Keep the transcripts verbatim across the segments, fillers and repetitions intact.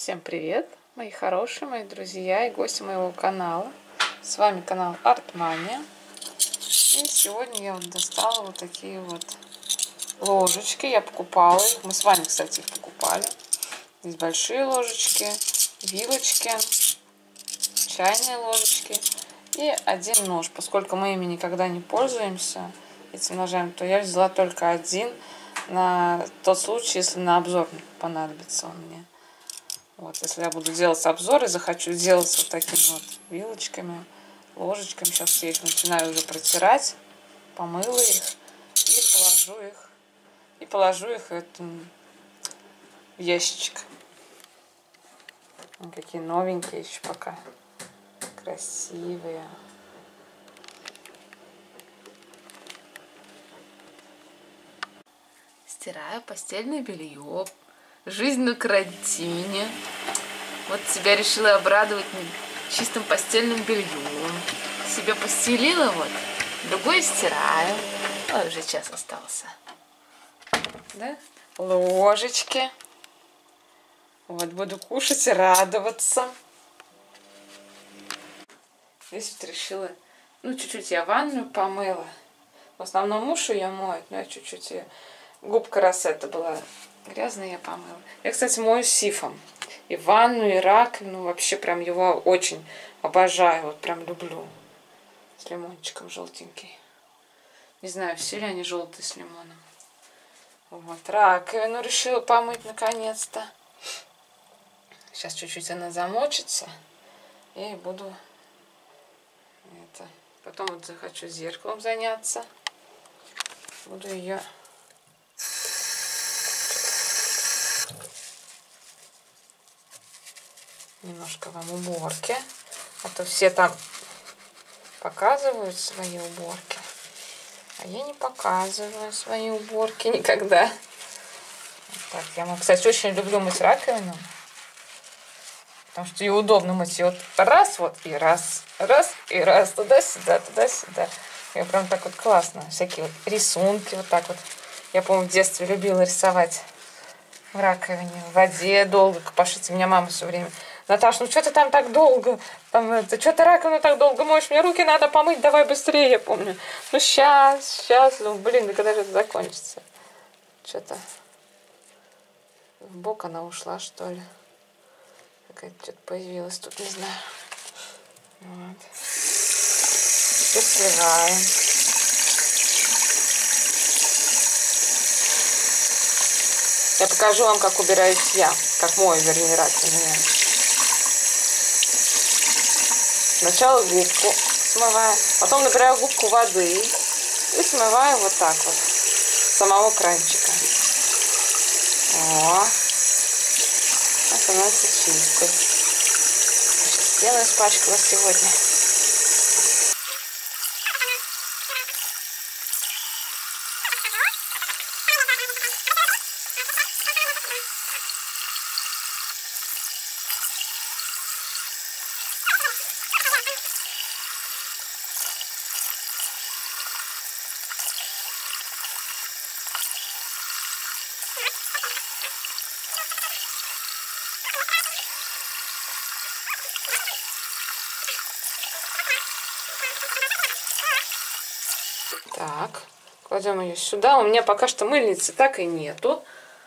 Всем привет, мои хорошие, мои друзья и гости моего канала. С вами канал Артмания. И сегодня я вот достала вот такие вот ложечки. Я покупала их. Мы с вами, кстати, их покупали. Здесь большие ложечки, вилочки, чайные ложечки и один нож. Поскольку мы ими никогда не пользуемся, этим ножами, то я взяла только один на тот случай, если на обзор понадобится он мне. Вот, если я буду делать обзор и захочу делать вот такими вот вилочками, ложечками, сейчас я их начинаю уже протирать, помыла их и положу их, и положу их в, этот, в ящичек. Вот какие новенькие еще пока, красивые. Стираю постельное белье. Жизнь на карантине. Вот тебя решила обрадовать чистым постельным бельем. Себе постелила вот, другой стираю. Ой, уже час остался. Да? Ложечки. Вот буду кушать и радоваться. Здесь вот решила, ну чуть-чуть я ванную помыла. В основном муж ее моет, но я чуть-чуть ее... Губка Рассета была грязная, я помыла. Я, кстати, мою сифом. И ванну, и раковину. Вообще прям его очень обожаю. Вот прям люблю. С лимончиком желтенький. Не знаю, все ли они желтые с лимоном. Вот раковину решила помыть наконец-то. Сейчас чуть-чуть она замочится. И буду это. Потом вот захочу зеркалом заняться. Буду ее... Немножко вам уборки. А то все там показывают свои уборки. А я не показываю свои уборки никогда. Так, я, кстати, очень люблю мыть раковину. Потому что ее удобно мыть. И вот раз, вот, и раз, раз, и раз, туда-сюда, туда-сюда. И прям так вот классно. Всякие вот рисунки вот так вот. Я, по-моему, в детстве любила рисовать в раковине, в воде долго копошиться. У меня мама все время: Наташа, ну что ты там так долго? Там, это, что ты раковину так долго моешь? Мне руки надо помыть, давай быстрее, я помню. Ну сейчас, сейчас, ну блин, да когда же это закончится? Что-то в бок она ушла, что ли? Какая-то что-то появилась тут, не знаю. Вот. Теперь сливаем. Я покажу вам, как убираюсь я, как мою, вернее, раковину. Сначала губку смываю, потом набираю губку воды и смываю вот так вот с самого кранчика. О, она становится чистой. Стену испачкала сегодня. Так, кладем ее сюда. У меня пока что мыльницы так и нету.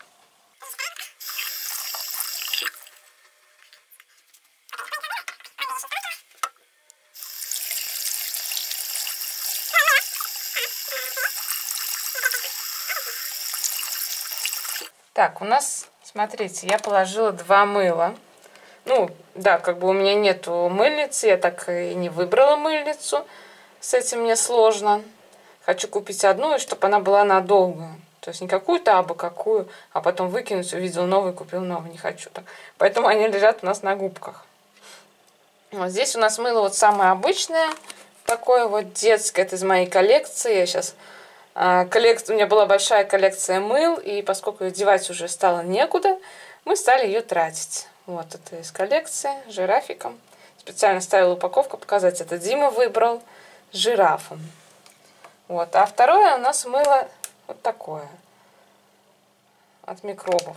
Так, у нас, смотрите, я положила два мыла. Ну, да, как бы у меня нету мыльницы, я так и не выбрала мыльницу. С этим мне сложно. Хочу купить одну, и чтобы она была надолго. То есть не какую-то, абы какую, а потом выкинуть, увидел новый, купил новый. Не хочу так. Поэтому они лежат у нас на губках. Вот здесь у нас мыло вот самое обычное. Такое вот детское. Это из моей коллекции. Я сейчас... Коллекция, у меня была большая коллекция мыл. И поскольку девать уже стало некуда, мы стали ее тратить. Вот это из коллекции. С жирафиком. Специально ставила упаковку показать. Это Дима выбрал с жирафом. Вот. А второе у нас мыло вот такое. От микробов.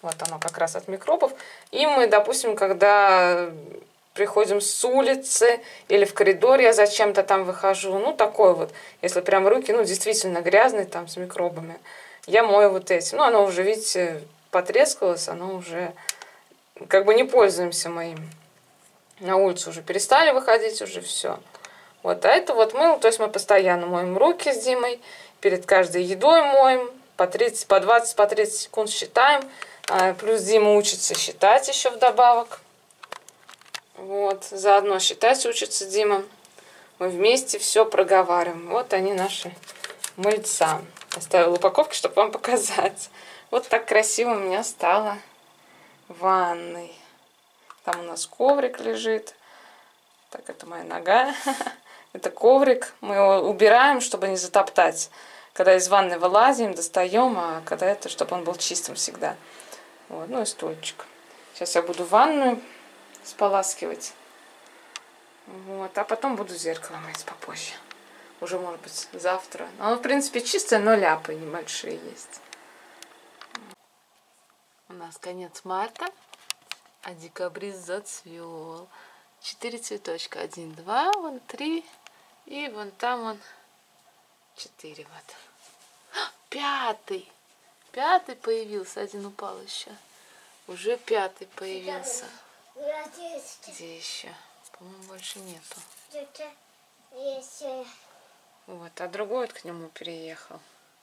Вот оно как раз от микробов. И мы, допустим, когда приходим с улицы или в коридоре, я зачем-то там выхожу, ну, такой вот, если прям руки, ну, действительно грязные, там, с микробами, я мою вот этим. Ну, оно уже, видите, потрескалось, оно уже, как бы не пользуемся мы им. На улицу уже перестали выходить, уже все. Вот, а это вот мы, то есть мы постоянно моем руки с Димой, перед каждой едой моем, по тридцать, по двадцать, по тридцать секунд считаем. Плюс Дима учится считать еще вдобавок. Вот, заодно считать учится Дима. Мы вместе все проговариваем. Вот они наши мыльца. Оставила упаковки, чтобы вам показать. Вот так красиво у меня стало в ванной. Там у нас коврик лежит. Так, это моя нога. Это коврик. Мы его убираем, чтобы не затоптать. Когда из ванны вылазим, достаем, а когда это, чтобы он был чистым всегда. Вот, ну и стульчик. Сейчас я буду ванную споласкивать. Вот, а потом буду зеркало мыть попозже. Уже, может быть, завтра. Оно, в принципе, чистое, но ляпы небольшие есть. У нас конец марта, а декабрь зацвел. Четыре цветочка. Один, два, вон три. И вон там он четыре. Вот. Пятый. Пятый появился. Один упал еще. Уже пятый появился. Где еще? По-моему, больше нету. Вот, а другой вот к нему переехал.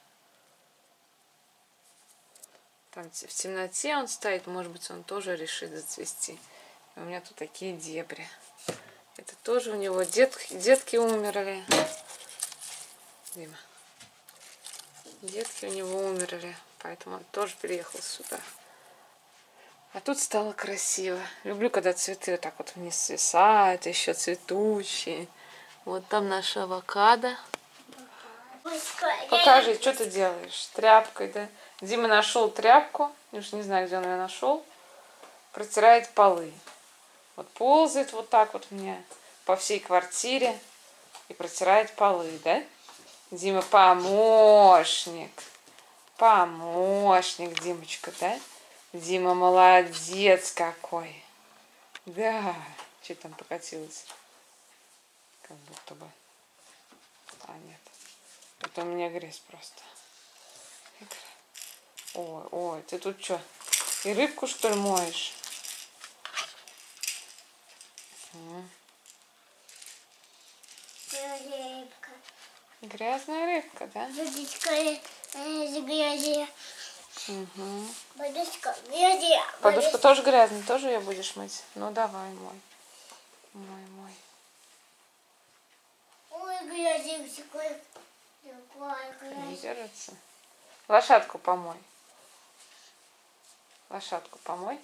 Там в темноте он стоит, может быть, он тоже решит зацвести. И у меня тут такие дебри. Это тоже у него детки, детки умерли. Дима. Детки у него умерли, поэтому он тоже переехал сюда. А тут стало красиво. Люблю, когда цветы вот так вот вниз свисают, еще цветущие. Вот там наша авокадо. Покажи, что ты делаешь? Тряпкой, да? Дима нашел тряпку, я уж не знаю, где он ее нашел. Протирает полы. Вот ползает вот так вот мне по всей квартире и протирает полы, да? Дима помощник. Помощник, Димочка, да? Дима молодец какой. Да. Что там покатилось? Как будто бы. А, нет. Это у меня грязь просто. Ой, ой, ты тут что? И рыбку, что ли, моешь? Рыбка. Грязная рыбка, да? Водичка грязи. Угу. Подушка грязи. Подушка тоже грязная, тоже ее будешь мыть? Ну давай, мой. Мой, мой. Ой, грязи. Не держится. Лошадку помой. Лошадку помой.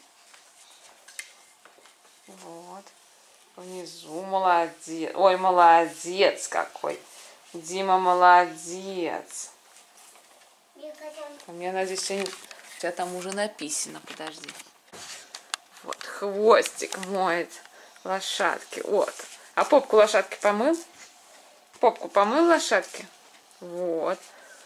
Вот. Внизу молодец. Ой, молодец какой. Дима молодец. А я надеюсь, у тебя там уже написано. Подожди. Вот, хвостик моет лошадки. Вот. А попку лошадки помыл? Попку помыл лошадки? Вот.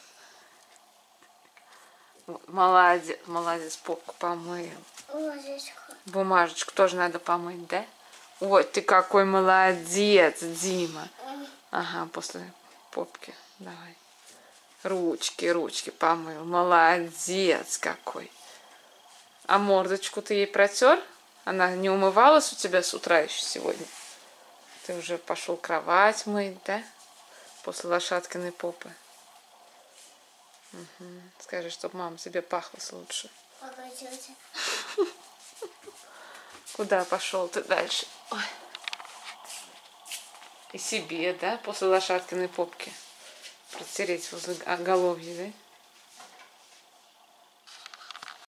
Молодец, молодец, попку помыл. Ложечку. Бумажечку тоже надо помыть, да? Ой, ты какой молодец, Дима. Ага, после попки. Давай. Ручки, ручки помыл. Молодец какой. А мордочку ты ей протер? Она не умывалась у тебя с утра еще сегодня? Ты уже пошел кровать мыть, да? После лошадкиной попы. Угу. Скажи, чтобы мама тебе пахлась лучше. Погодите. Куда пошел ты дальше? Ой. И себе, да, после лошадкиной попки протереть возле оголовья, да?